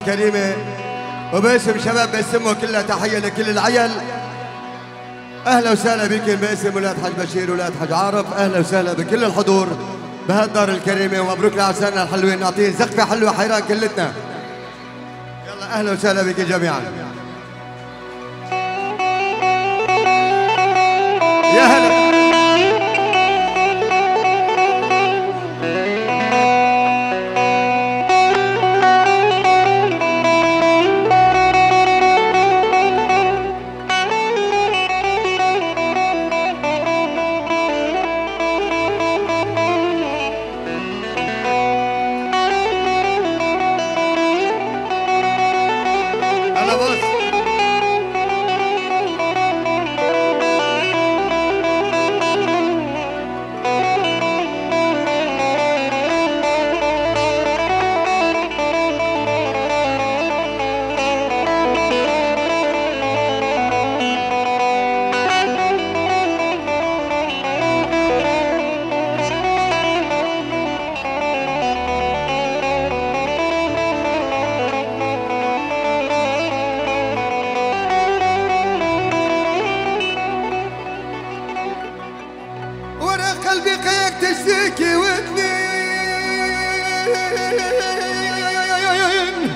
كريمة وباسم شباب باسمه كلها تحية لكل العيل. أهلا وسهلا بكم باسم ولاد حاج بشير ولاد حاج عارف. أهلا وسهلا بكل الحضور بهالدار الكريمة ومبروك لعرساننا الحلوين. نعطيه زقفة حلوة حيران كلتنا. يلا أهلا وسهلا بكم جميعا. يا هلا. قلبي قيك تشتكي وتنين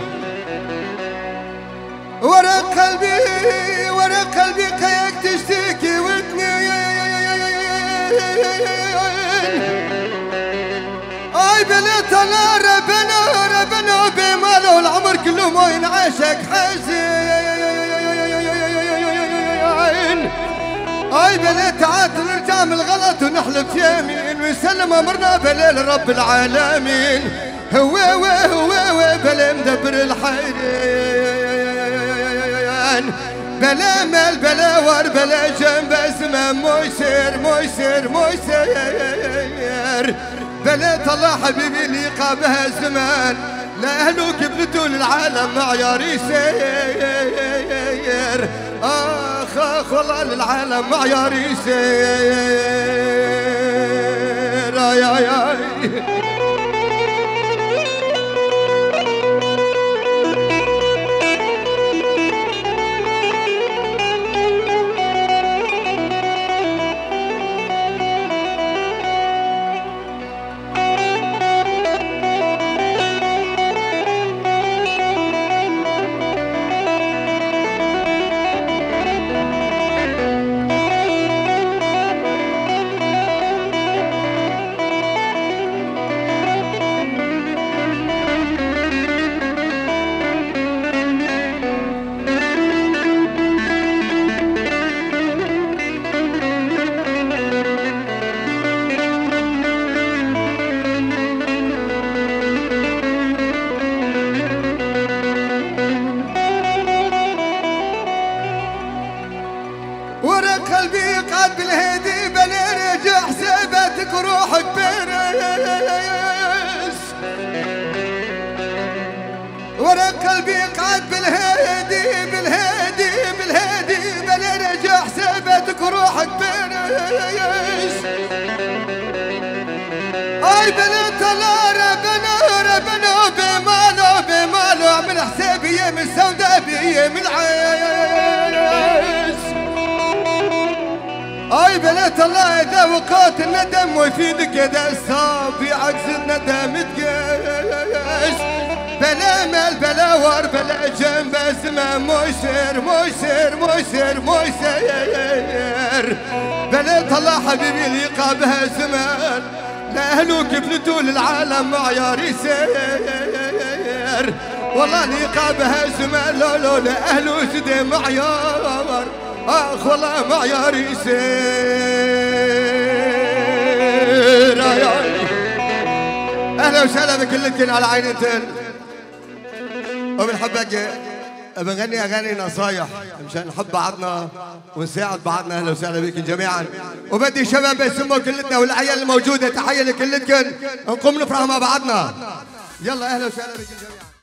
ورق قلبي قيك تشتكي وتنين. اي بليت انا ربنا بماله العمر كله ما ينعاشك حزين. اي بليت عاد نرجع من الغلط ونحلف يمين ونسلم امرنا بليل رب العالمين. هو بلا مدبر الحيرين بلا مال بلا ور بلا جنب اسمه مشير بلا طلع حبيبي ليقى بها الزمان لاهله كبلته للعالم معيار يسير. اخ والله للعالم معيار يسير. يا ورق قلبي قاد بالهدي بلا رجع حساباتك روحك بارس. ورق قلبي قاد بالهدي بلا رجع حساباتك روحك بارس. اي بلا طلع ربنا بماله عمل حسابي يم السوداء بيم العيس. اي بليت الله اذا وقات الندم ويفيدك اذا الصاب عكس الندم تقيس. بلا مال بلا ور بلا جنب اسمه مشير بليت الله حبيبي ليقى بها زمان لاهله كفلته للعالم معيار يسير. والله ليقى بها زمان لو لاهله سدي معيار. اخ والله معيار يسير. اهلا وسهلا بكلكن على عينتين وبنحبك. بنغني اغاني نصايح مشان نحب بعضنا ونساعد بعضنا. اهلا وسهلا بكم جميعا. وبدي شباب باسمه كلتنا والعيال الموجوده تحيه لكلكن نقوم نفرح مع بعضنا. يلا اهلا وسهلا بكم جميعا.